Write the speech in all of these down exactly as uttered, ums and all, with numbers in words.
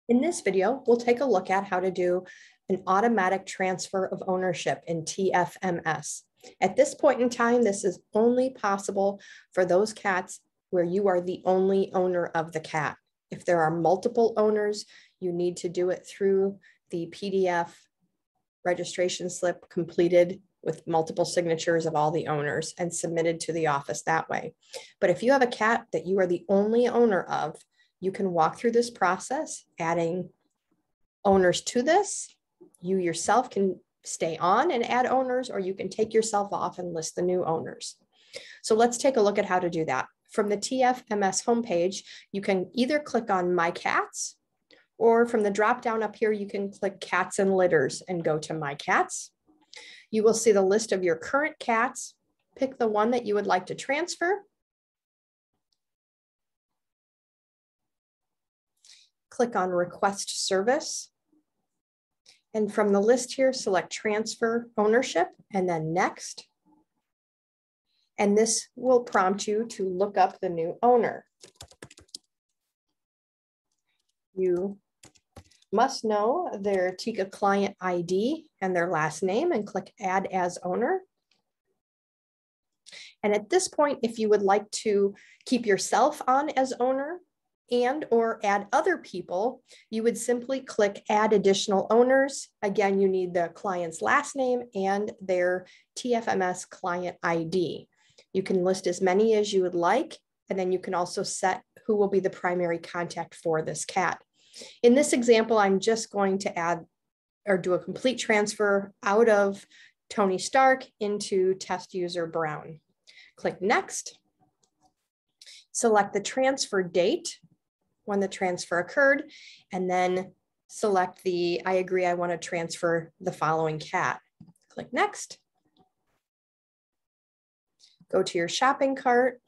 In this video, we'll take a look at how to do an automatic transfer of ownership in T F M S. At this point in time, this is only possible for those cats where you are the only owner of the cat. If there are multiple owners, you need to do it through the P D F registration slip completed with multiple signatures of all the owners and submitted to the office that way. But if you have a cat that you are the only owner of, you can walk through this process, adding owners to this. You yourself can stay on and add owners, or you can take yourself off and list the new owners. So let's take a look at how to do that. From the T F M S homepage, you can either click on My Cats, or from the drop down up here, you can click Cats and Litters and go to My Cats. You will see the list of your current cats. Pick the one that you would like to transfer. Click on Request Service. And from the list here, select Transfer Ownership and then Next. And this will prompt you to look up the new owner. You must know their TICA client I D and their last name and click Add as Owner. And at this point, if you would like to keep yourself on as owner and or add other people, you would simply click Add Additional Owners. Again, you need the client's last name and their T F M S client I D. You can list as many as you would like, and then you can also set who will be the primary contact for this cat. In this example, I'm just going to add or do a complete transfer out of Tony Stark into test user Brown. Click Next. Select the transfer date when the transfer occurred, and then select the I agree I want to transfer the following cat. Click Next. Go to your shopping cart.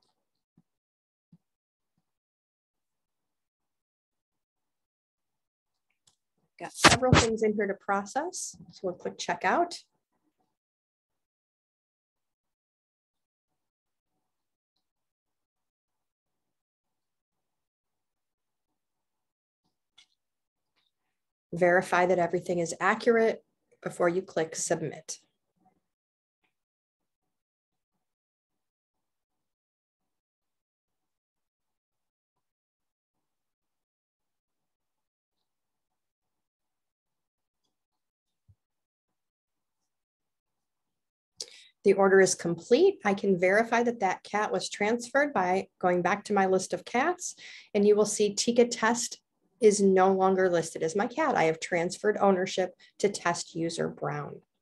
Got several things in here to process, so we'll click Checkout. Verify that everything is accurate before you click Submit. The order is complete. I can verify that that cat was transferred by going back to my list of cats, and you will see TICA Test is no longer listed as my cat. I have transferred ownership to test user Brown.